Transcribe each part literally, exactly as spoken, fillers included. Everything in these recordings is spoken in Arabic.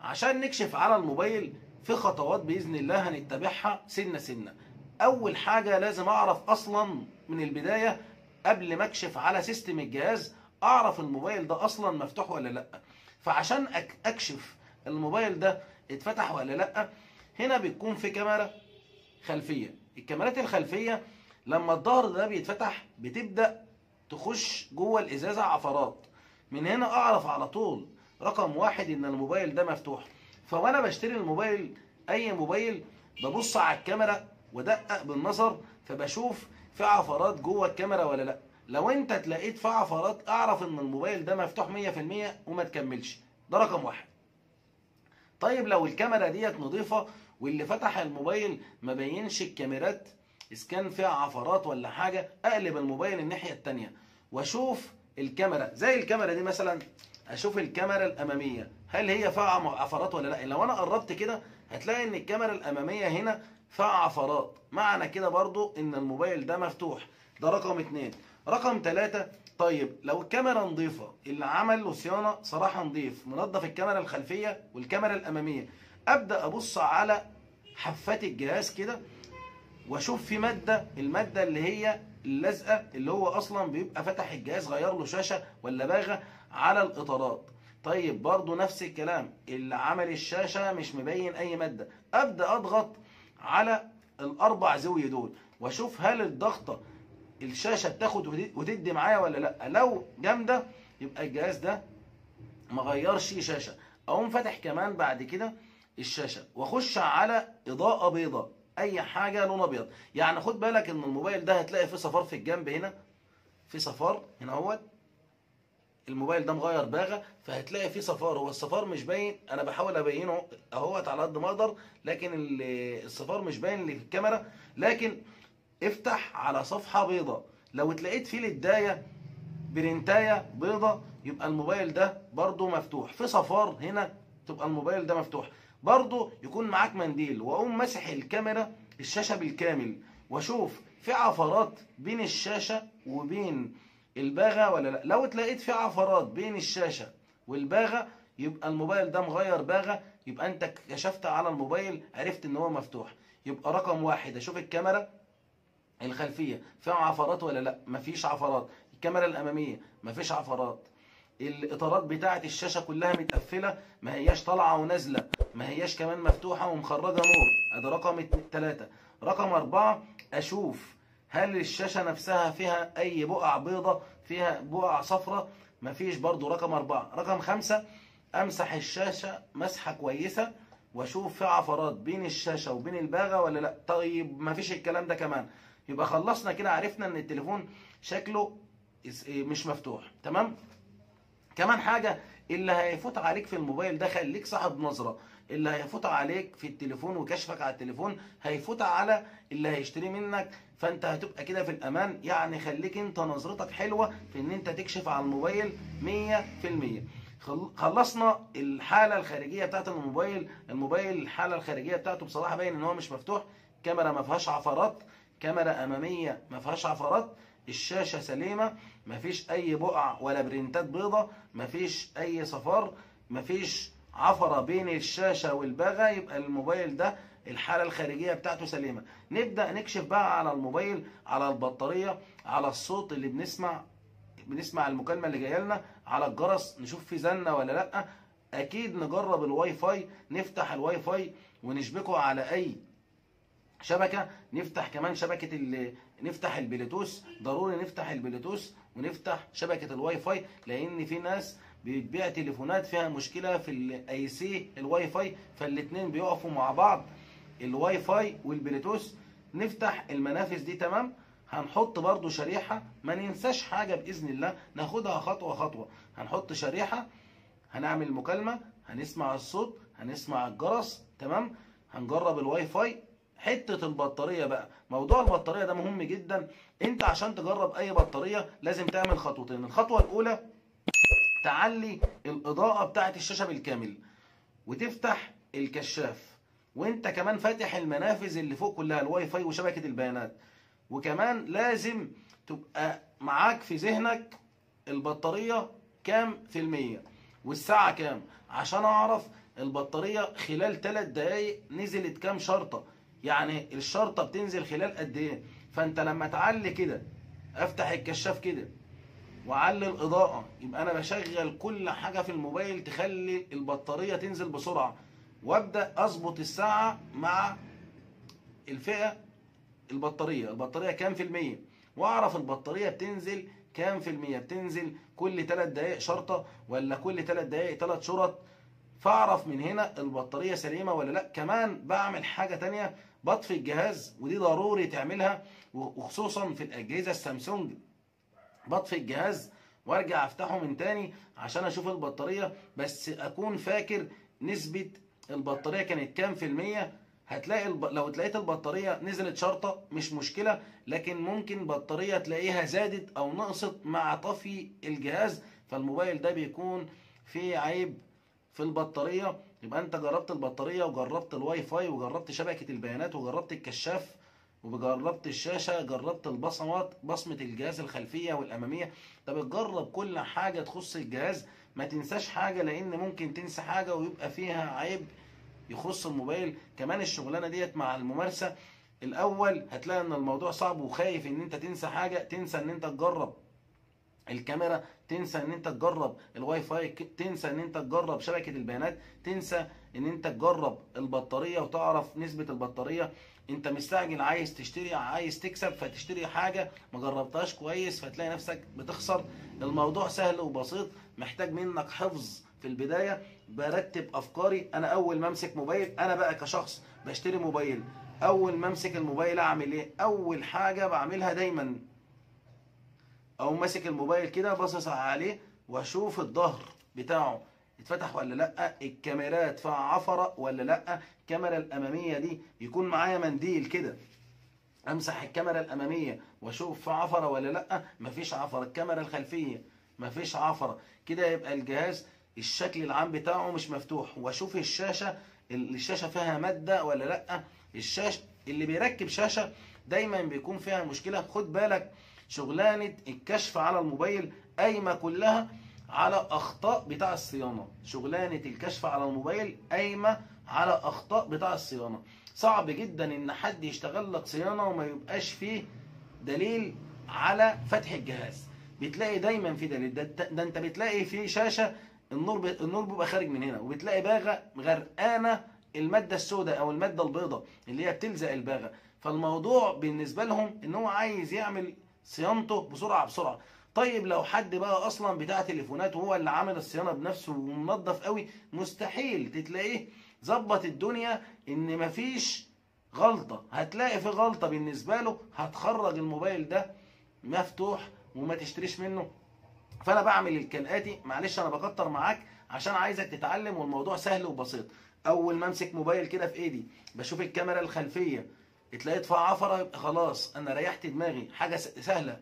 عشان نكشف على الموبايل في خطوات بإذن الله هنتبعها سنة سنة. أول حاجة لازم أعرف أصلا من البداية قبل ما أكشف على سيستم الجهاز، أعرف الموبايل ده أصلا مفتوح ولا لأ. فعشان أكشف الموبايل ده اتفتح ولا لأ، هنا بيكون في كاميرا خلفية. الكاميرات الخلفية لما الظهر ده بيتفتح بتبدأ تخش جوه الإزازة عفرات. من هنا أعرف على طول رقم واحد إن الموبايل ده مفتوح. فوانا بشتري الموبايل، اي موبايل، ببص على الكاميرا ودقق بالنظر، فبشوف في عفرات جوه الكاميرا ولا لا. لو انت تلاقيت في عفرات اعرف ان الموبايل ده مفتوح مية في المية وما تكملش. ده رقم واحد. طيب لو الكاميرا ديت نظيفه واللي فتح الموبايل ما بينش الكاميرات اذا كان فيها عفرات ولا حاجه، اقلب الموبايل الناحيه الثانيه واشوف الكاميرا. زي الكاميرا دي مثلا، اشوف الكاميرا الاماميه هل هي فيها عفرات ولا لا. لو انا قربت كده هتلاقي ان الكاميرا الاماميه هنا فيها عفرات، معنى كده برضو ان الموبايل ده مفتوح. ده رقم اتنين. رقم تلاتة، طيب لو الكاميرا نظيفه، اللي عمل له صيانه صراحه نظيف، منظف الكاميرا الخلفيه والكاميرا الاماميه، ابدا ابص على حفات الجهاز كده واشوف في ماده، الماده اللي هي اللزقه اللي هو اصلا بيبقى فتح الجهاز غير له شاشه ولا باغه على الاطارات. طيب برضو نفس الكلام، اللي عمل الشاشه مش مبين اي ماده، ابدا اضغط على الاربع زاويه دول واشوف هل الضغطه الشاشه بتاخد وتدي معايا ولا لا. لو جامده يبقى الجهاز ده ما غيرش شاشه. اقوم فاتح كمان بعد كده الشاشه واخش على اضاءه بيضاء، اي حاجه لون ابيض. يعني خد بالك ان الموبايل ده هتلاقي فيه صفار في الجنب هنا، في صفار هنا اهوت. الموبايل ده مغير باغه فهتلاقي فيه صفار، هو الصفار مش باين، انا بحاول ابينه اهوت على قد ما اقدر، لكن الصفار مش باين اللي في الكاميرا. لكن افتح على صفحه بيضاء، لو اتلاقيت فيه للدايه برنتايه بيضاء يبقى الموبايل ده برضو مفتوح. في صفار هنا تبقى الموبايل ده مفتوح. برضو يكون معاك منديل واقوم مسح الكاميرا الشاشه بالكامل واشوف في عفرات بين الشاشه وبين الباغه ولا لا. لو اتلاقيت في عفرات بين الشاشه والباغه يبقى الموبايل ده مغير باغه، يبقى انت كشفت على الموبايل عرفت ان هو مفتوح. يبقى رقم واحد اشوف الكاميرا الخلفيه فيها عفرات ولا لا، مفيش عفرات. الكاميرا الاماميه مفيش عفرات. الاطارات بتاعه الشاشه كلها متقفله، ما هياش طالعه ونازله، ما هياش كمان مفتوحه ومخرجه نور. ادي رقم ثلاثة. رقم أربعة، اشوف هل الشاشه نفسها فيها اي بقع بيضه، فيها بقع صفراء، مفيش برضو. رقم أربعة. رقم خمسة، امسح الشاشه مسحه كويسه واشوف في عفرات بين الشاشه وبين الباغه ولا لا. طيب مفيش الكلام ده كمان، يبقى خلصنا كده، عرفنا ان التليفون شكله مش مفتوح. تمام. كمان حاجه، اللي هيفوت عليك في الموبايل ده خليك صاحب نظره. اللي هيفوت عليك في التليفون وكشفك على التليفون هيفوت على اللي هيشتري منك، فانت هتبقى كده في الامان. يعني خليك انت نظرتك حلوه في ان انت تكشف على الموبايل مية في المية. خلصنا الحاله الخارجيه بتاعت الموبايل. الموبايل الحاله الخارجيه بتاعته بصراحه باين ان هو مش مفتوح. كاميرا ما فيهاش عفرات، كاميرا اماميه ما فيهاش عفرات، الشاشه سليمه، ما فيش اي بقع ولا برنتات بيضه، ما فيش اي صفار، ما فيش عفره بين الشاشه والباغه، يبقى الموبايل ده الحاله الخارجيه بتاعته سليمه. نبدا نكشف بقى على الموبايل، على البطاريه، على الصوت اللي بنسمع بنسمع المكالمه اللي جايه لنا، على الجرس نشوف في زنه ولا لا. اكيد نجرب الواي فاي، نفتح الواي فاي ونشبكه على اي شبكه. نفتح كمان شبكه ال... نفتح البلوتوث، ضروري نفتح البلوتوث ونفتح شبكه الواي فاي، لان في ناس بتبيع تليفونات فيها مشكله في الاي سي الواي فاي، فالاثنين بيقفوا مع بعض، الواي فاي والبلوتوث. نفتح المنافذ دي. تمام. هنحط برضو شريحه، ما ننساش حاجه باذن الله، ناخدها خطوه خطوه. هنحط شريحه، هنعمل مكالمه، هنسمع الصوت، هنسمع الجرس. تمام. هنجرب الواي فاي. حته البطاريه بقى، موضوع البطاريه ده مهم جدا. انت عشان تجرب اي بطاريه لازم تعمل خطوتين. الخطوه الاولى تعلي الاضاءه بتاعه الشاشه بالكامل وتفتح الكشاف، وانت كمان فاتح المنافذ اللي فوق كلها، الواي فاي وشبكه البيانات. وكمان لازم تبقى معاك في ذهنك البطاريه كام في المية. والساعة كام، عشان اعرف البطارية خلال ثلاث دقايق نزلت كام شرطة، يعني الشرطة بتنزل خلال قد ايه. فانت لما تعلي كده، افتح الكشاف كده وعلي الاضاءة، يبقى انا بشغل كل حاجة في الموبايل تخلي البطارية تنزل بسرعة، وابدأ اظبط الساعة مع الفئة البطارية البطارية كام في المية، واعرف البطارية بتنزل كام في المية، بتنزل كل ثلاث دقايق شرطة ولا كل ثلاث دقايق ثلاث شرط، فاعرف من هنا البطارية سليمة ولا لا. كمان بعمل حاجة تانية، بطفي الجهاز، ودي ضروري تعملها وخصوصا في الأجهزة السامسونج. بطفي الجهاز وارجع افتحه من تاني عشان اشوف البطارية، بس اكون فاكر نسبة البطارية كانت كام في المية. هتلاقي الب... لو تلاقيت البطارية نزلت شرطة مش مشكلة، لكن ممكن بطارية تلاقيها زادت او نقصت مع طفي الجهاز، فالموبايل ده بيكون فيه عيب في البطارية. يبقى انت جربت البطارية وجربت الواي فاي وجربت شبكة البيانات وجربت الكشاف وجربت الشاشة، جربت البصمات، بصمة الجهاز الخلفية والأمامية. طب تجرب كل حاجة تخص الجهاز، ما تنساش حاجة، لأن ممكن تنسى حاجة ويبقى فيها عيب يخص الموبايل. كمان الشغلانة ديت مع الممارسة، الأول هتلاقي إن الموضوع صعب وخايف إن أنت تنسى حاجة، تنسى إن أنت تجرب الكاميرا، تنسى ان انت تجرب الواي فاي، تنسى ان انت تجرب شبكة البيانات، تنسى ان انت تجرب البطارية وتعرف نسبة البطارية. انت مستعجل عايز تشتري، عايز تكسب، فتشتري حاجة ما جربتهاش كويس فتلاقي نفسك بتخسر. الموضوع سهل وبسيط، محتاج منك حفظ في البداية. برتب افكاري، انا اول ما امسك موبايل، انا بقى كشخص بشتري موبايل، اول ما امسك الموبايل اعمل ايه؟ اول حاجة بعملها دايما او ماسك الموبايل كده باصص عليه واشوف الظهر بتاعه اتفتح ولا لا، الكاميرات فيها عفره ولا لا، الكاميرا الاماميه دي يكون معايا منديل كده امسح الكاميرا الاماميه واشوف في عفره ولا لا، مفيش عفره. الكاميرا الخلفيه مفيش عفره، كده يبقى الجهاز الشكل العام بتاعه مش مفتوح. واشوف الشاشه، الشاشه فيها ماده ولا لا. الشاشه اللي بيركب شاشه دايما بيكون فيها مشكله. خد بالك، شغلانه الكشف على الموبايل قايمه كلها على اخطاء بتاع الصيانه. شغلانه الكشف على الموبايل قايمه على اخطاء بتاع الصيانه. صعب جدا ان حد يشتغل لك صيانه وما يبقاش فيه دليل على فتح الجهاز. بتلاقي دايما في دليل، ده, ده انت بتلاقي في شاشه النور ب... النور بيبقى خارج من هنا، وبتلاقي باغه غرقانه الماده السوداء او الماده البيضاء اللي هي بتلزق الباغه. فالموضوع بالنسبه لهم ان هو عايز يعمل صيانته بسرعه بسرعه. طيب لو حد بقى اصلا بتاع تليفونات وهو اللي عامل الصيانه بنفسه ومنظف قوي، مستحيل تتلاقيه ظبط الدنيا ان مفيش غلطه. هتلاقي في غلطه بالنسبه له هتخرج الموبايل ده مفتوح وما تشتريش منه. فانا بعمل كالاتي، معلش انا بكتر معاك عشان عايزك تتعلم، والموضوع سهل وبسيط. اول ما امسك موبايل كده في ايدي بشوف الكاميرا الخلفيه، اتلاقيت فيها عفره، يبقى خلاص انا ريحت دماغي، حاجه سهله.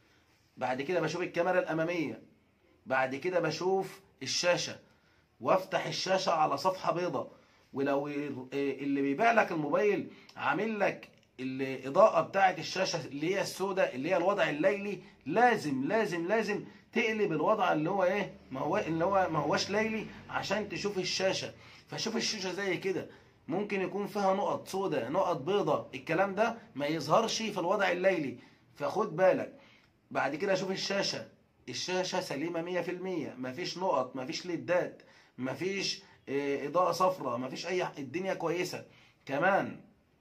بعد كده بشوف الكاميرا الاماميه، بعد كده بشوف الشاشه، وافتح الشاشه على صفحه بيضاء. ولو اللي بيبيع لك الموبايل عامل لك الاضاءه بتاعه الشاشه اللي هي السوداء اللي هي الوضع الليلي، لازم لازم لازم تقلب الوضع اللي هو ايه، ما هو اللي هو ما هوش ليلي، عشان تشوف الشاشه. فشوف الشاشه زي كده ممكن يكون فيها نقط سوداء، نقط بيضاء، الكلام ده ما يظهرش في الوضع الليلي، فخد بالك. بعد كده اشوف الشاشه، الشاشه سليمه مية في المية، مفيش نقط، مفيش ليدات، مفيش اضاءه صفراء، مفيش اي، الدنيا كويسه. كمان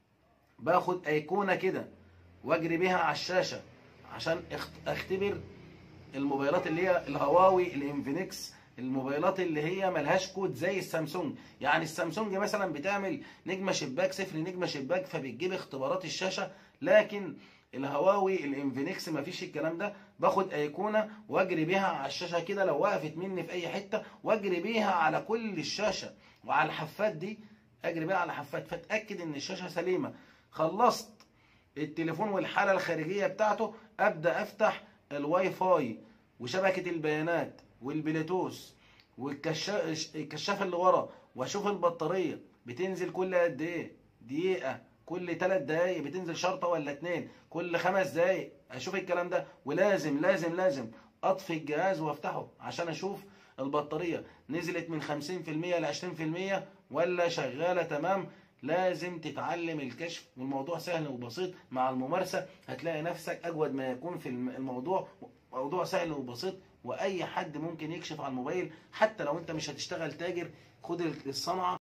باخد ايقونه كده واجري بيها على الشاشه عشان اختبر الموبايلات اللي هي الهواوي الانفينكس، الموبايلات اللي هي ملهاش كود زي السامسونج. يعني السامسونج مثلا بتعمل نجمه شباك صفر نجمه شباك فبتجيب اختبارات الشاشه، لكن الهواوي الانفينكس مفيش الكلام ده. باخد ايقونه واجري بيها على الشاشه كده لو وقفت مني في اي حته، واجري بيها على كل الشاشه وعلى الحفات دي، اجري بيها على حفات فاتاكد ان الشاشه سليمه. خلصت التليفون والحاله الخارجيه بتاعته، ابدا افتح الواي فاي وشبكه البيانات والبلوتوث والكشاف الكشاف اللي ورا، واشوف البطاريه بتنزل كل قد ايه، دقيقه، كل ثلاث دقايق بتنزل شرطه ولا اتنين، كل خمس دقايق اشوف الكلام ده. ولازم لازم لازم اطفي الجهاز وافتحه عشان اشوف البطارية نزلت من خمسين في المية ل عشرين في المية ولا شغالة تمام. لازم تتعلم الكشف، والموضوع سهل وبسيط. مع الممارسة هتلاقي نفسك أجود ما يكون في الموضوع. موضوع سهل وبسيط، وأي حد ممكن يكشف على الموبايل. حتى لو أنت مش هتشتغل تاجر، خد الصنعة